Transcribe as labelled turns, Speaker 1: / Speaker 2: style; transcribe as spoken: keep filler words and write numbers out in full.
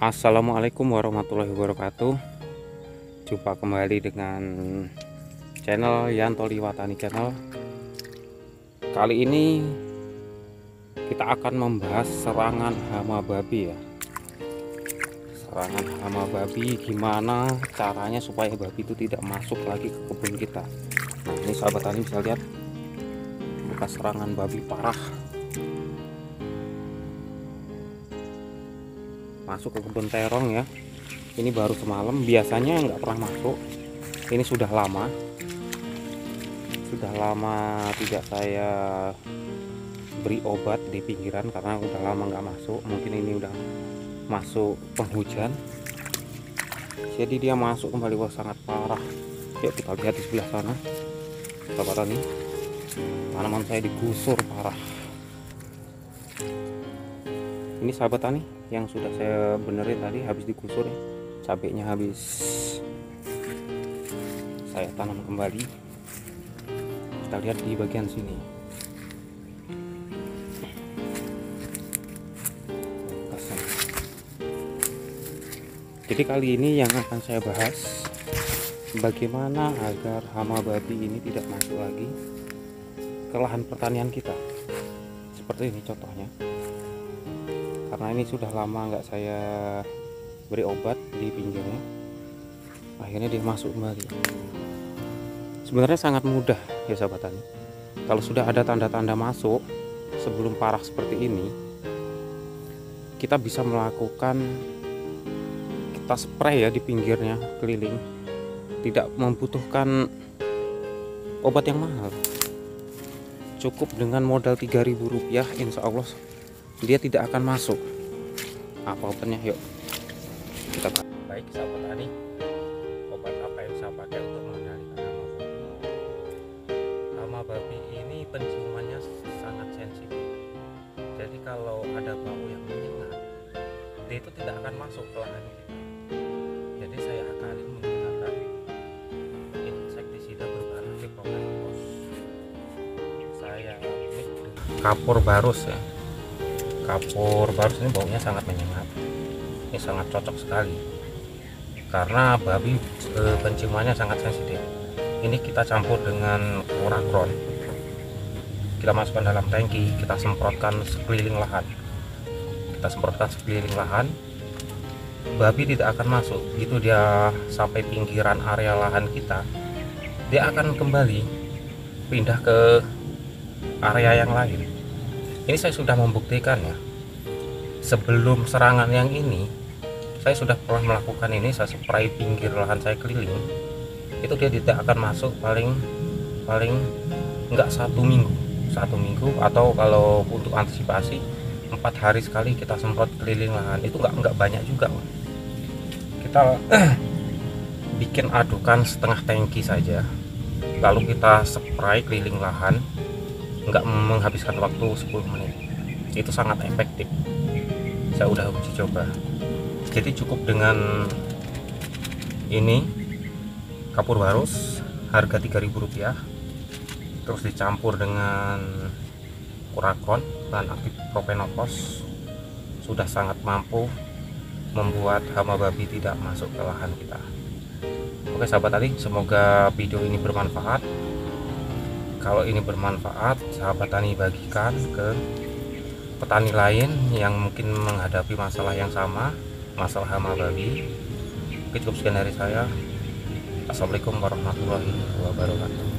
Speaker 1: Assalamualaikum warahmatullahi wabarakatuh. Jumpa kembali dengan channel Yanto Liwatani Channel. Kali ini kita akan membahas serangan hama babi ya. Serangan hama babi, gimana caranya supaya babi itu tidak masuk lagi ke kebun kita. Nah, ini sahabat tani bisa lihat bekas serangan babi parah masuk ke kebun terong ya. Ini baru semalam, biasanya nggak pernah masuk. Ini sudah lama sudah lama tidak saya beri obat di pinggiran karena udah lama nggak masuk. Mungkin ini udah masuk penghujan, jadi dia masuk kembali. Wah, sangat parah. Yuk kita lihat di sebelah sana sahabat tani, tanaman saya digusur parah. Ini sahabat tani yang sudah saya benerin tadi, habis digusur ya, cabenya habis saya tanam kembali. Kita lihat di bagian sini. Jadi kali ini yang akan saya bahas bagaimana agar hama babi ini tidak masuk lagi ke lahan pertanian kita. Seperti ini contohnya. Karena ini sudah lama nggak saya beri obat di pinggirnya, akhirnya dia masuk kembali. Sebenarnya sangat mudah ya sahabat tani. Kalau sudah ada tanda-tanda masuk sebelum parah seperti ini, kita bisa melakukan, kita spray ya di pinggirnya keliling. Tidak membutuhkan obat yang mahal, cukup dengan modal tiga ribu rupiah, insya Allah dia tidak akan masuk. Apa obatnya? Yuk kita bahas. Baik sahabat tani, obat apa yang saya pakai untuk mengendalikan hama babi? Hama babi ini penciumannya sangat sensitif, jadi kalau ada bau yang menyengat, dia itu tidak akan masuk ke lahan kita. Jadi saya akali menggunakan insektisida berbahan Diprofenopos. Saya mix dengan kapur barus ya. Kapur barus ini baunya sangat menyengat. Ini sangat cocok sekali karena babi e, penciumannya sangat sensitif. Ini kita campur dengan Urakron, kita masukkan dalam tangki, kita semprotkan sekeliling lahan. Kita semprotkan sekeliling lahan, babi tidak akan masuk. Begitu dia sampai pinggiran area lahan kita, dia akan kembali pindah ke area yang lain. Ini saya sudah membuktikan ya. Sebelum serangan yang ini, saya sudah pernah melakukan ini. Saya spray pinggir lahan saya keliling, itu dia tidak akan masuk paling paling enggak satu minggu satu minggu atau kalau untuk antisipasi empat hari sekali kita semprot keliling lahan. Itu enggak enggak banyak juga. Kita eh, bikin adukan setengah tangki saja, lalu kita spray keliling lahan, enggak menghabiskan waktu sepuluh menit. Itu sangat efektif. Saya udah uji coba. Jadi cukup dengan ini kapur barus harga tiga ribu rupiah, terus dicampur dengan Urakron dan aktif Diprofenopos, sudah sangat mampu membuat hama babi tidak masuk ke lahan kita. Oke sahabat tani, semoga video ini bermanfaat. Kalau ini bermanfaat, sahabat tani bagikan ke petani lain yang mungkin menghadapi masalah yang sama, masalah hama babi. Oke, cukup sekian dari saya. Assalamualaikum warahmatullahi wabarakatuh.